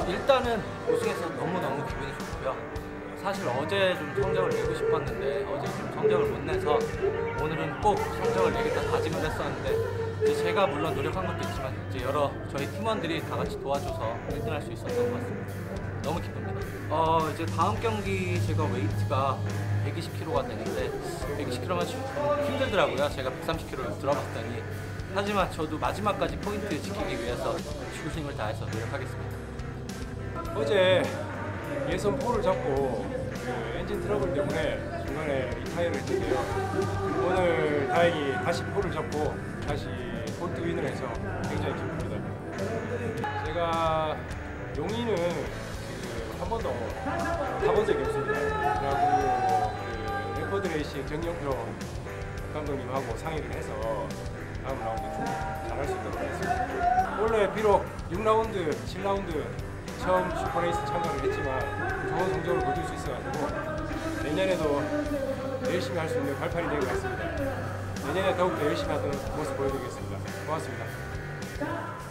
일단은 우승해서 너무너무 기분이 좋고요. 사실 어제 좀 성적을 내고 싶었는데 어제 좀 성적을 못 내서 오늘은 꼭 성적을 내겠다 다짐을 했었는데 이제 제가 물론 노력한 것도 있지만 이제 여러 저희 팀원들이 다 같이 도와줘서 1등할 수 있었던 것 같습니다. 너무 기쁩니다. 이제 다음 경기 제가 웨이트가 120kg가 되는데 120kg면 좀 힘들더라고요. 제가 130kg로 들어봤더니. 하지만 저도 마지막까지 포인트 지키기 위해서 죽을 힘을 다해서 노력하겠습니다. 어제 예선 포를 잡고 엔진 트러블 때문에 중간에 리타이어를 했는데요. 오늘 다행히 다시 포를 잡고 다시 폴트 윈을 해서 굉장히 기쁩니다. 제가 용인은 한 번도 타본 적이 없습니다. 그리고 레퍼드 레이싱 정영표 감독님하고 상의를 해서 다음 라운드 충분히 잘할 수 있도록 하겠습니다. 원래 비록 6라운드, 7라운드 처음 슈퍼레이스 참가를 했지만 좋은 성적을 거둘 수 있어가지고 내년에도 열심히 할 수 있는 발판이 된 것 같습니다. 내년에 더욱더 열심히 하는 모습 보여드리겠습니다. 고맙습니다.